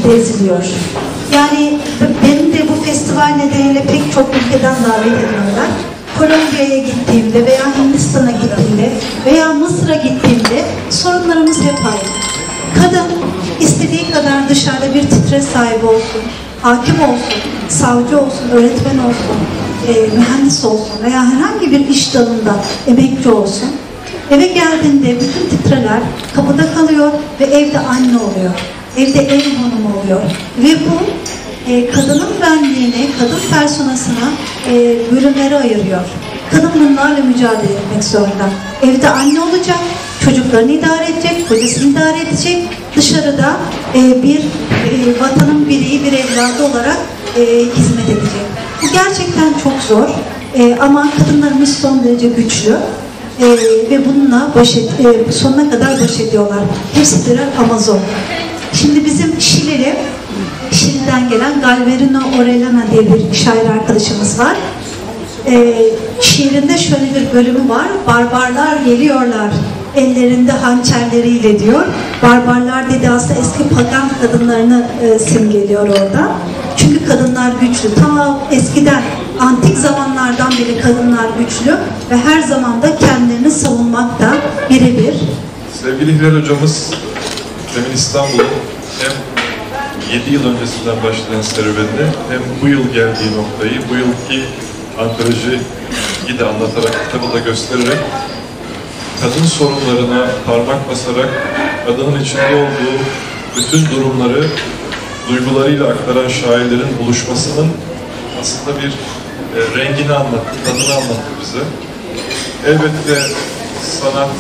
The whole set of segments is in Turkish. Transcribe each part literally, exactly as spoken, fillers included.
şekilde eziliyor. Yani benim de bu festival nedeniyle pek çok ülkeden davet ediyorlar. Kolombiya'ya gittiğimde veya Hindistan'a gittiğimde veya Mısır'a gittiğimde sorunlarımız hep aynı. Kadın istediği kadar dışarıda bir titre sahibi olsun, hakim olsun, savcı olsun, öğretmen olsun, e, mühendis olsun veya herhangi bir iş dalında emekli olsun. Eve geldiğinde bütün titreler kapıda kalıyor ve evde anne oluyor. Evde ev hanımı oluyor. Ve bu e, kadının benliğini, kadın personasına e, bölümlere ayırıyor. Kadın bunlarla mücadele etmek zorunda. Evde anne olacak, çocuklarını idare edecek, kocasını idare edecek. Dışarıda e, bir e, vatanın bireyi, bir evladı olarak e, hizmet edecek. Bu gerçekten çok zor. E, ama kadınlarımız son derece güçlü. Ee, ve bununla baş et, e, sonuna kadar baş ediyorlar. Hepsi birer Amazon. Şimdi bizim Şilili, Şili'den gelen Galvarino Orellana diye bir şair arkadaşımız var. Ee, şiirinde şöyle bir bölümü var. Barbarlar geliyorlar ellerinde hançerleriyle diyor. Barbarlar dedi aslında eski pagan kadınlarını e, simgeliyor orada. Çünkü kadınlar güçlü. Ta eskiden, antik zamanlardan beri kadınlar güçlü ve her zaman da kendilerini savunmakta birebir. Sevgili Hilal hocamız demin İstanbul'un hem yedi yıl öncesinden başlayan serüvenini hem bu yıl geldiği noktayı, bu yılki antolojiyi de anlatarak, kitabı da göstererek kadın sorunlarına parmak basarak kadının içinde olduğu bütün durumları duygularıyla aktaran şairlerin buluşmasının aslında bir e, rengini anlattı, tadını anlattı bize. Elbette sanat,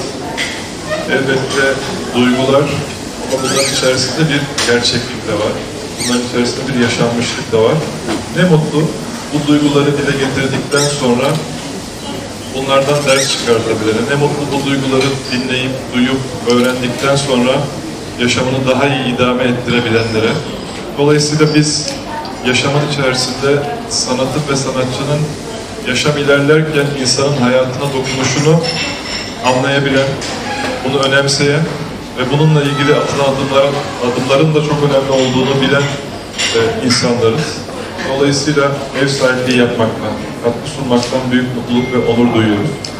elbette duygular ama bunların içerisinde bir gerçeklik de var. Bunların içerisinde bir yaşanmışlık da var. Ne mutlu bu duyguları dile getirdikten sonra bunlardan ders çıkartabilene, ne mutlu bu duyguları dinleyip, duyup, öğrendikten sonra yaşamını daha iyi idame ettirebilenlere. Dolayısıyla biz yaşamın içerisinde sanatı ve sanatçının yaşam ilerlerken insanın hayatına dokunuşunu anlayabilen, bunu önemseyen ve bununla ilgili atılan adımların, adımların da çok önemli olduğunu bilen e, insanlarız. Dolayısıyla ev sahipliği yapmaktan, katkı sunmaktan büyük mutluluk ve onur duyuyoruz.